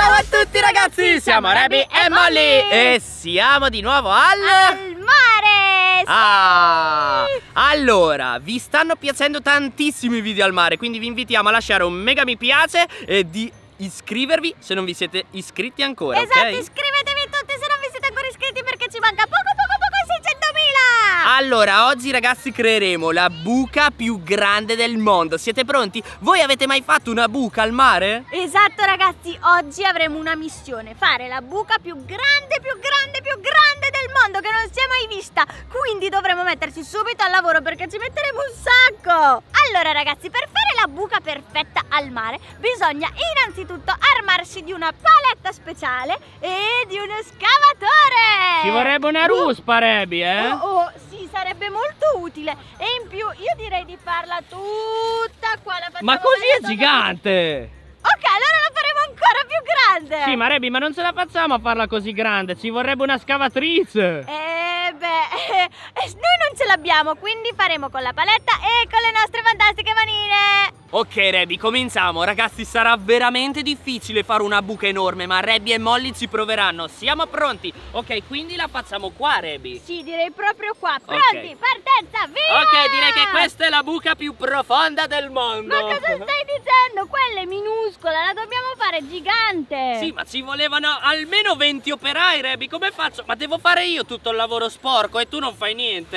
Ciao a tutti ragazzi, siamo Rebi e Molly e siamo di nuovo al mare! Sì! Allora, vi stanno piacendo tantissimi i video al mare, quindi vi invitiamo a lasciare un mega mi piace e di iscrivervi se non vi siete iscritti ancora. Esatto, ok? Iscrivetevi tutti se non vi siete ancora iscritti perché ci manca poco ai 600.000! Allora, oggi ragazzi creeremo la buca più grande del mondo. Siete pronti? Voi avete mai fatto una buca al mare? Esatto ragazzi, oggi avremo una missione: fare la buca più grande del mondo che non si è mai vista. Quindi dovremo metterci subito al lavoro perché ci metteremo un sacco. Allora ragazzi, per fare la buca perfetta al mare bisogna innanzitutto armarsi di una paletta speciale e di uno scavatore. Ci vorrebbe una ruspa, Rebi, Sì, sarebbe molto utile. E in più io direi di farla tutta qua. La Ma facciamo così bene è gigante! Ok, allora la faremo ancora più grande. Sì, ma Rebi, ma non ce la facciamo a farla così grande, ci vorrebbe una scavatrice. Noi non ce l'abbiamo, quindi faremo con la paletta e con le nostre fantastiche manine. Ok Rebi, cominciamo. Ragazzi, sarà veramente difficile fare una buca enorme, ma Rebi e Molly ci proveranno. Siamo pronti? Ok, quindi la facciamo qua, Rebi. Sì, direi proprio qua. Pronti, partenza, via! Ok, direi che questa è la buca più profonda del mondo. Ma cosa stai dicendo? Quella è minuscola, la dobbiamo fare gigante. Sì, ma ci volevano almeno 20 operai, Rebi. Come faccio? Ma devo fare io tutto il lavoro sporco e tu non fai niente?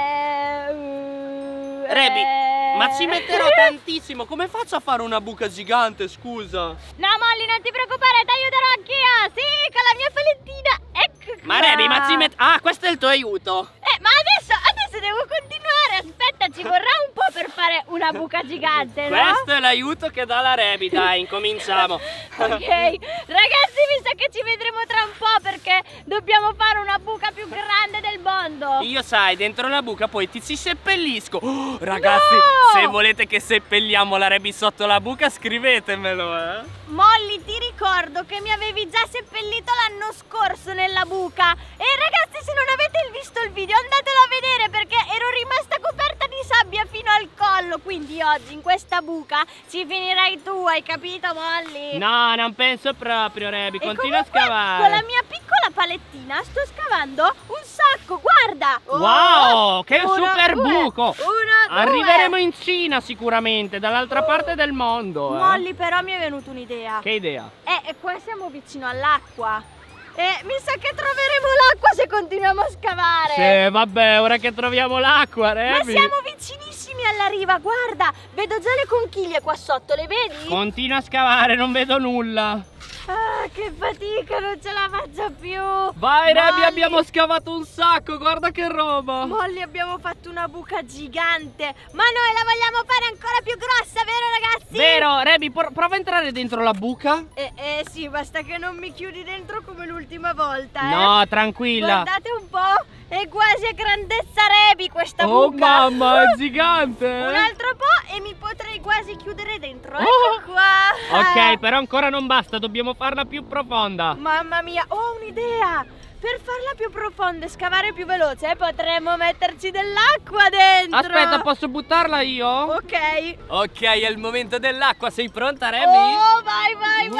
Rebi, ma ci metterò tantissimo. Come faccio a fare una buca gigante, scusa? No Molly, non ti preoccupare, ti aiuterò anch'io. Sì, con la mia palettina. Ecco qua. Ma Rebi, ma ci metto... Ah, questo è il tuo aiuto. Ma adesso devo continuare. Aspetta, ci vorrà un po' per fare una buca gigante, no? Questo è l'aiuto che dà la Rebi. Dai, incominciamo. Ok, ragazzi, mi sa che ci vedremo tra un po' perché dobbiamo fare una buca più grande del mondo. Io sai, dentro la buca poi ti ci seppellisco. Ragazzi, No! se volete che seppelliamo la Rebi sotto la buca, scrivetemelo, Molly, ti ricordo che mi avevi già seppellito l'anno scorso nella buca. E ragazzi, se non avete visto il video, andatelo a vedere perché ero rimasta coperta di sabbia fino al collo. Quindi oggi in questa buca ci finirai tu, hai capito Molly? No, non penso proprio, Rebi, E continua a comunque, scavare. con la mia piccola palettina sto scavando un sacco, guarda! Wow, che Uno, super due, buco! uno, Arriveremo due. in Cina sicuramente, dall'altra parte del mondo. Molly, però mi è venuta un'idea. Che idea? E qua siamo vicino all'acqua. E mi sa che troveremo l'acqua se continuiamo a scavare. Sì, vabbè, ora che troviamo l'acqua, Ma Rebi. siamo vicinissimi alla riva, guarda, vedo già le conchiglie qua sotto, le vedi? Continua a scavare, non vedo nulla. Ah, che fatica, non ce la faccio più. Vai, Rebi, Molly, abbiamo scavato un sacco, guarda che roba. Molly, abbiamo fatto una buca gigante, ma noi la vogliamo fare ancora più grossa, vero ragazzi? Vero, Rebi, prova a entrare dentro la buca. Sì, basta che non mi chiudi dentro come l'ultima volta, No, tranquilla. Guardate un po', è quasi a grandezza Rebi questa Oh buca. mamma, è gigante. Un altro po' e mi potrei quasi chiudere dentro. Oh. Ecco qua. Ok, però ancora non basta, dobbiamo farla più profonda. Mamma mia, ho un'idea. Per farla più profonda e scavare più veloce potremmo metterci dell'acqua dentro. Aspetta, posso buttarla io? Ok. Ok, è il momento dell'acqua. Sei pronta, Rebi? Oh, vai.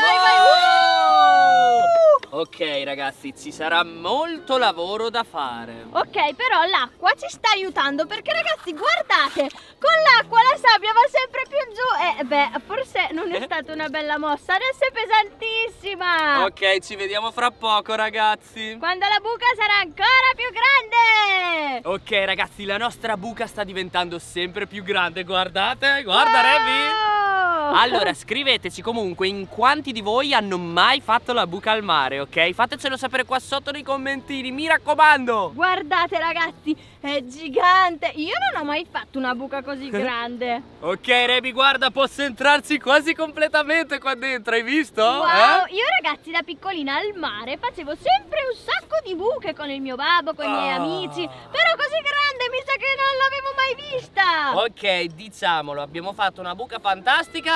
Ok ragazzi, ci sarà molto lavoro da fare. Ok, però l'acqua ci sta aiutando perché ragazzi, guardate, con l'acqua la sabbia va sempre più giù. Forse non è stata una bella mossa, adesso è pesantissima. Ok, ci vediamo fra poco ragazzi. Quando la buca sarà ancora più grande. Ok ragazzi, la nostra buca sta diventando sempre più grande. Guardate, guarda Rebi. Allora scriveteci comunque in quanti di voi hanno mai fatto la buca al mare, ok? Fatecelo sapere qua sotto nei commentini, mi raccomando. Guardate ragazzi, è gigante. Io non ho mai fatto una buca così grande. Ok Rebi, guarda, posso entrarci quasi completamente qua dentro, hai visto? Wow, io ragazzi da piccolina al mare facevo sempre un sacco di buche con il mio babbo, con i miei amici. Però così grande mi sa che non l'avevo mai vista. Ok, diciamolo, abbiamo fatto una buca fantastica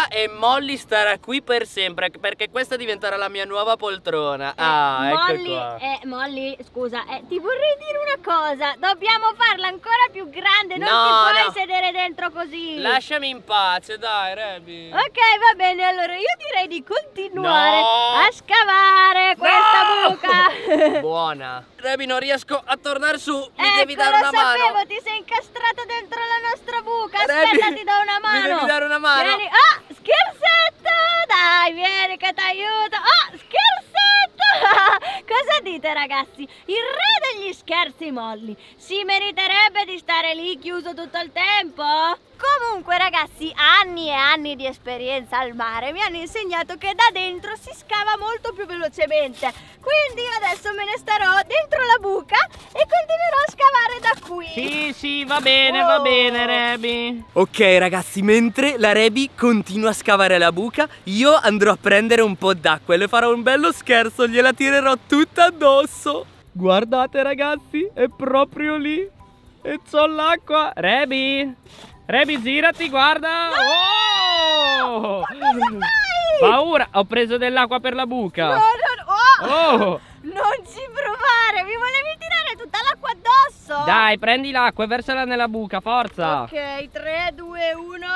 buca e Molly starà qui per sempre, perché questa diventerà la mia nuova poltrona. Ecco qua. Molly, scusa, ti vorrei dire una cosa. Dobbiamo farla ancora più grande, non No, ti puoi no. sedere dentro così. Lasciami in pace, dai, Rebi. Ok, va bene, allora io direi di continuare No. a scavare questa No. buca. Buona. Rebi, non riesco a tornare su, mi devi Ecco, dare lo una mano. sapevo, ti sei incastrata dentro la nostra buca. Rebi, Aspetta, ti do una mano. mi devi dare una mano. Vieni. Ah, scherzetto! Dai, vieni che ti aiuto. Ah, scherzetto! Cosa dite, ragazzi? Il re degli scherzi, Molly, si meriterebbe di stare lì chiuso tutto il tempo? Comunque, ragazzi, anni e anni di esperienza al mare mi hanno insegnato che da dentro si scava molto più velocemente. Quindi io adesso me ne starò dentro la buca e continuerò a scavare da qui. Sì, va bene, Rebi. Ok ragazzi, mentre la Rebi continua a scavare la buca, io andrò a prendere un po' d'acqua e le farò un bello scherzo, gliela tirerò tutta addosso. Guardate ragazzi, è proprio lì. E c'ho l'acqua. Rebi, girati, guarda. Oh! Ma cosa fai? Paura, ho preso dell'acqua per la buca. Oh! Non ci provare, mi volevi tirare tutta l'acqua addosso? Dai, prendi l'acqua e versala nella buca, forza. Ok, 3, 2, 1.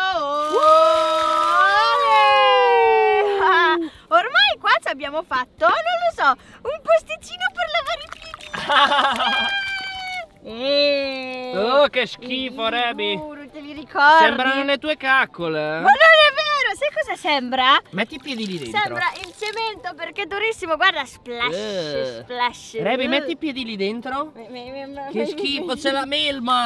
Ormai qua ci abbiamo fatto, non lo so, un posticino per lavare i piedi. Oh, che schifo, Rebi. Giuro, te li ricordi? Sembrano le tue caccole. Ma non è vero, sai cosa sembra? Metti i piedi lì dentro. Sembra il cemento perché è durissimo, guarda, splash, splash. Rebi, metti i piedi lì dentro. Che schifo, c'è la melma.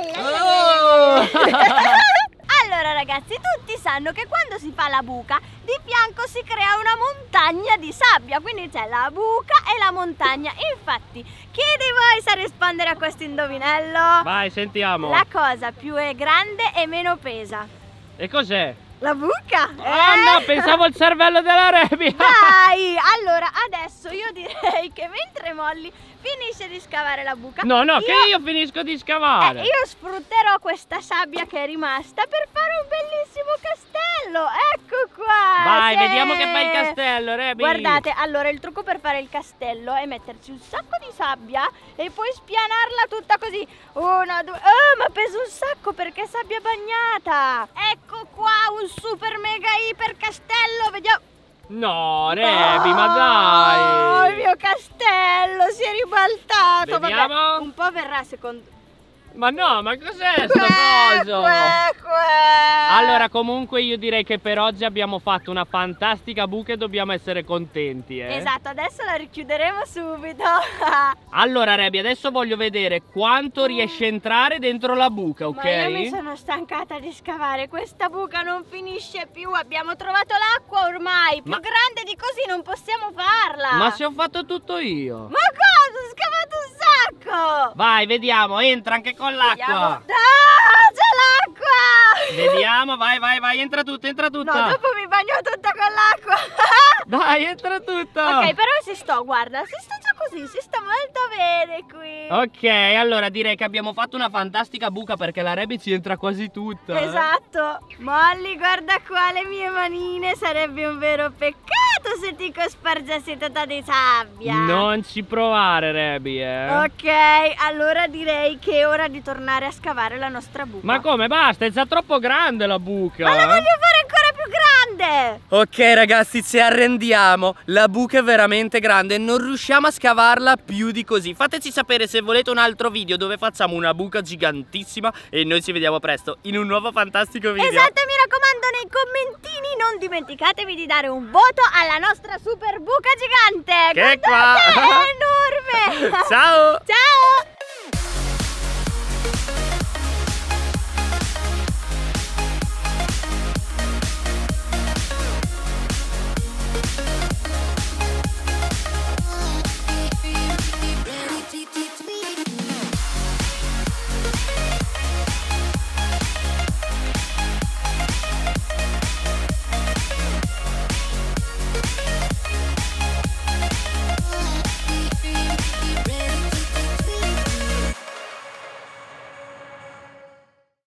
Oh. Allora ragazzi, tutti sanno che quando si fa la buca di fianco si crea una montagna di sabbia, quindi c'è la buca e la montagna. Infatti, chi di voi sa rispondere a questo indovinello? Vai, sentiamo. La cosa più è grande e meno pesa. E cos'è? La buca? Ah no, pensavo al cervello della Rebi. Dai, allora adesso io direi che mentre Molly finisce di scavare la buca, No, che io finisco di scavare. io sfrutterò questa sabbia che è rimasta per fare un bellissimo castello. Ecco qua. Vai, sì. vediamo che fai il castello, Rebi. Guardate, allora il trucco per fare il castello è metterci un sacco di sabbia e poi spianarla tutta così. 1, 2. Oh, ma pesa un sacco perché è sabbia bagnata. Ecco qua un super mega iper castello. Vediamo. No, Rebi, ma Oh, dai. il mio castello si è ribaltato. Vediamo. Vabbè, un po' verrà secondo. Ma no, ma cos'è sto coso? Allora, comunque io direi che per oggi abbiamo fatto una fantastica buca e dobbiamo essere contenti, Esatto, adesso la richiuderemo subito. Allora, Rebi, adesso voglio vedere quanto riesci a entrare dentro la buca, ok? Ma io mi sono stancata di scavare, questa buca non finisce più. Abbiamo trovato l'acqua ormai, più grande di così non possiamo farla. Ma se ho fatto tutto io. Ma cosa? Ho scavato un sacco. Vai, vediamo, entra anche con l'acqua. Ah, c'è l'acqua. Vediamo, vai, entra tutta. No, dopo mi bagno tutta con l'acqua. Dai, entra tutta. Ok, però guarda, si sta già così, si sta molto bene qui. Ok, allora direi che abbiamo fatto una fantastica buca perché la Rebi ci entra quasi tutta. Esatto. Molly, guarda qua le mie manine, sarebbe un vero peccato se ti cospargessi tutta di sabbia. Non ci provare, Rebi, Ok, allora direi che è ora di tornare a scavare la nostra buca. Ma come? Basta, è già troppo grande la buca. Ma la voglio fare ancora più grande. Ok ragazzi, ci arrendiamo, la buca è veramente grande, non riusciamo a scavarla più di così. Fateci sapere se volete un altro video dove facciamo una buca gigantissima e noi ci vediamo presto in un nuovo fantastico video. Esatto, mi raccomando, nei commentini non dimenticatevi di dare un voto alla nostra super buca gigante. Che è Guardate, qua. è enorme. Ciao. Ciao.